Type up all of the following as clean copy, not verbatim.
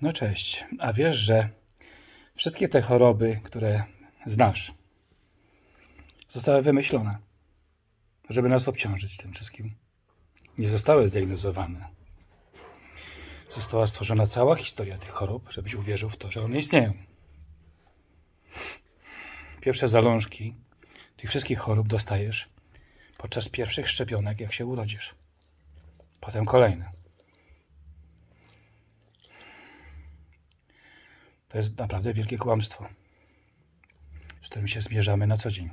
No cześć, a wiesz, że wszystkie te choroby, które znasz, zostały wymyślone, żeby nas obciążyć tym wszystkim. Nie zostały zdiagnozowane. Została stworzona cała historia tych chorób, żebyś uwierzył w to, że one istnieją. Pierwsze zalążki tych wszystkich chorób dostajesz podczas pierwszych szczepionek, jak się urodzisz. Potem kolejne. To jest naprawdę wielkie kłamstwo, z którym się zmierzamy na co dzień.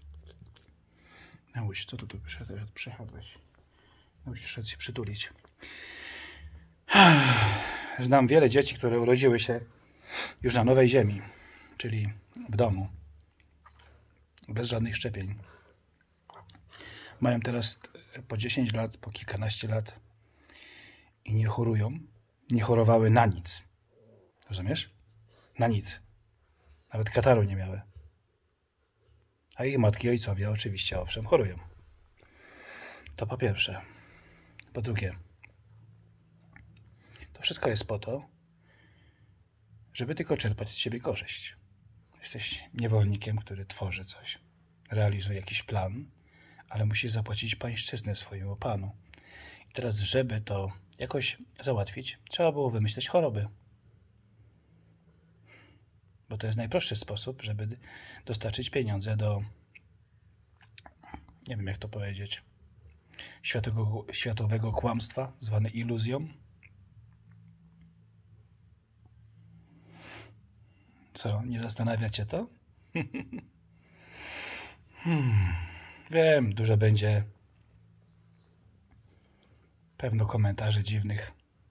Nauś, co tu przyszedłeś? Musisz się przytulić. Znam wiele dzieci, które urodziły się już na nowej ziemi, czyli w domu, bez żadnych szczepień. Mają teraz po 10 lat, po kilkanaście lat i nie chorują. Nie chorowały na nic. Rozumiesz? Na nic. Nawet kataru nie miały. A ich matki i ojcowie oczywiście, owszem, chorują. To po pierwsze. Po drugie, to wszystko jest po to, żeby tylko czerpać z siebie korzyść. Jesteś niewolnikiem, który tworzy coś, realizuje jakiś plan, ale musi zapłacić pańszczyznę swojemu panu. I teraz, żeby to jakoś załatwić, trzeba było wymyśleć choroby. Bo to jest najprostszy sposób, żeby dostarczyć pieniądze do, nie wiem jak to powiedzieć, światowego kłamstwa, zwane iluzją. Co, nie zastanawia cię to? Wiem, dużo będzie pewno komentarzy dziwnych.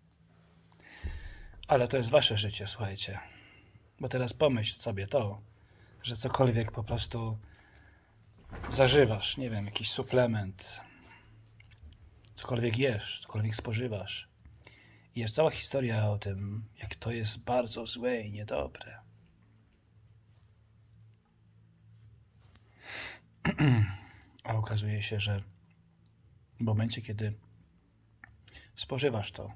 Ale to jest wasze życie, słuchajcie. Bo teraz pomyśl sobie to, że cokolwiek po prostu zażywasz, nie wiem, jakiś suplement, cokolwiek jesz, cokolwiek spożywasz. I jest cała historia o tym, jak to jest bardzo złe i niedobre. A okazuje się, że w momencie, kiedy spożywasz to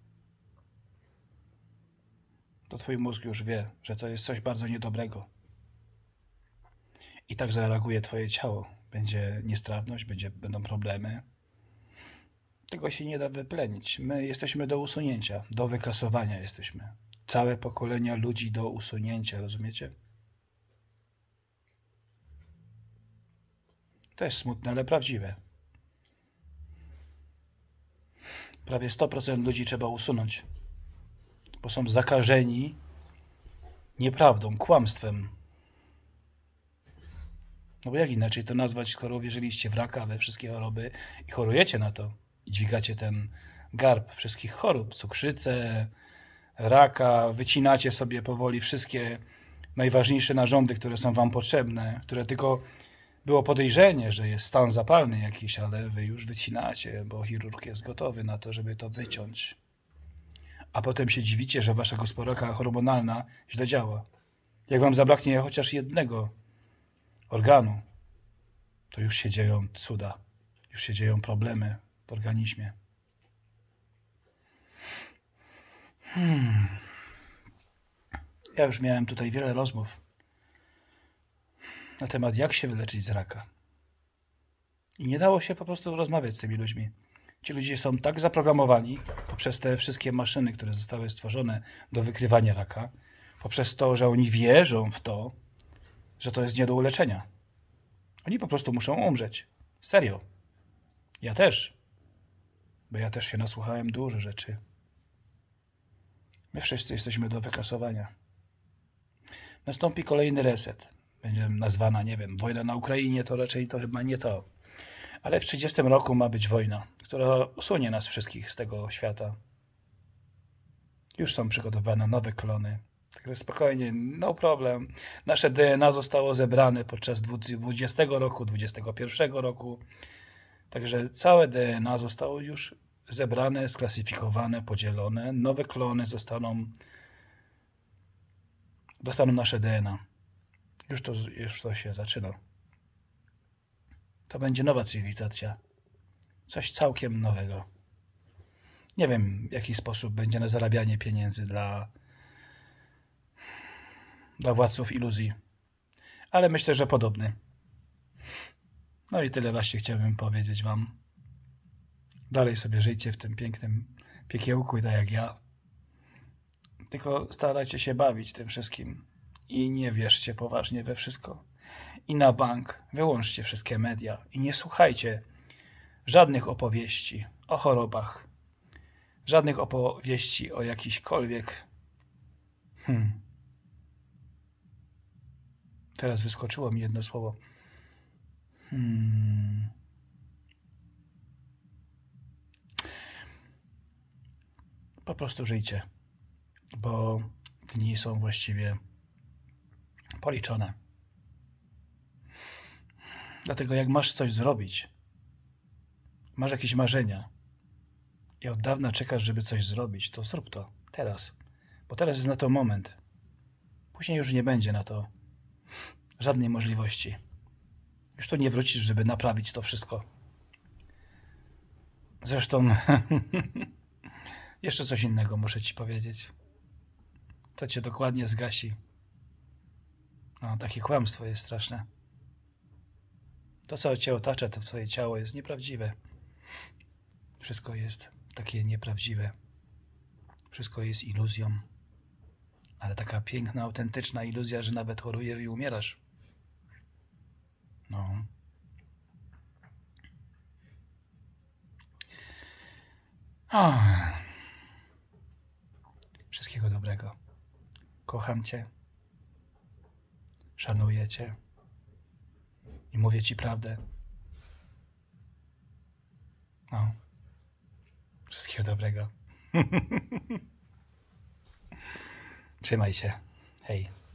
twój mózg już wie, że to jest coś bardzo niedobrego. I tak zareaguje twoje ciało. Będzie niestrawność, będą problemy. Tego się nie da wyplenić. My jesteśmy do usunięcia, do wykasowania jesteśmy. Całe pokolenia ludzi do usunięcia, rozumiecie? To jest smutne, ale prawdziwe. Prawie 100% ludzi trzeba usunąć, bo są zakażeni nieprawdą, kłamstwem. No bo jak inaczej to nazwać, skoro uwierzyliście w raka, we wszystkie choroby i chorujecie na to i dźwigacie ten garb wszystkich chorób, cukrzycę, raka, wycinacie sobie powoli wszystkie najważniejsze narządy, które są wam potrzebne, które tylko było podejrzenie, że jest stan zapalny jakiś, ale wy już wycinacie, bo chirurg jest gotowy na to, żeby to wyciąć. A potem się dziwicie, że wasza gospodarka hormonalna źle działa. Jak wam zabraknie chociaż jednego organu, to już się dzieją cuda, już się dzieją problemy w organizmie. Ja już miałem tutaj wiele rozmów na temat, jak się wyleczyć z raka. I nie dało się po prostu rozmawiać z tymi ludźmi. Ci ludzie są tak zaprogramowani poprzez te wszystkie maszyny, które zostały stworzone do wykrywania raka, poprzez to, że oni wierzą w to, że to jest nie do uleczenia. Oni po prostu muszą umrzeć. Serio. Ja też. Bo ja też się nasłuchałem dużo rzeczy. My wszyscy jesteśmy do wykasowania. Nastąpi kolejny reset. Będzie nazwana, nie wiem, wojna na Ukrainie, to raczej to chyba nie to. Ale w 30 roku ma być wojna, która usunie nas wszystkich z tego świata. Już są przygotowane nowe klony. Także spokojnie, no problem. Nasze DNA zostało zebrane podczas 20 roku, 21 roku. Także całe DNA zostało już zebrane, sklasyfikowane, podzielone. Nowe klony dostaną nasze DNA. Już to się zaczyna. To będzie nowa cywilizacja. Coś całkiem nowego. Nie wiem, w jaki sposób będzie na zarabianie pieniędzy dla dla władców iluzji. Ale myślę, że podobny. No i tyle właśnie chciałbym powiedzieć wam. Dalej sobie żyjcie w tym pięknym piekiełku, tak jak ja. Tylko starajcie się bawić tym wszystkim. I nie wierzcie poważnie we wszystko. I na bank wyłączcie wszystkie media. I nie słuchajcie żadnych opowieści o chorobach. Żadnych opowieści o jakichkolwiek... Teraz wyskoczyło mi jedno słowo. Po prostu żyjcie, bo dni są właściwie policzone. Dlatego jak masz coś zrobić, masz jakieś marzenia i od dawna czekasz, żeby coś zrobić, to zrób to teraz, bo teraz jest na to moment. Później już nie będzie na to żadnej możliwości. Już tu nie wrócisz, żeby naprawić to wszystko. Zresztą jeszcze coś innego muszę ci powiedzieć. To cię dokładnie zgasi. No, takie kłamstwo jest straszne. To, co cię otacza, to twoje ciało jest nieprawdziwe. Wszystko jest takie nieprawdziwe. Wszystko jest iluzją. Ale taka piękna, autentyczna iluzja, że nawet chorujesz i umierasz. No. Wszystkiego dobrego. Kocham cię. Szanuję cię. I mówię ci prawdę. No. Wszystkiego dobrego. Trzymaj się. Hej.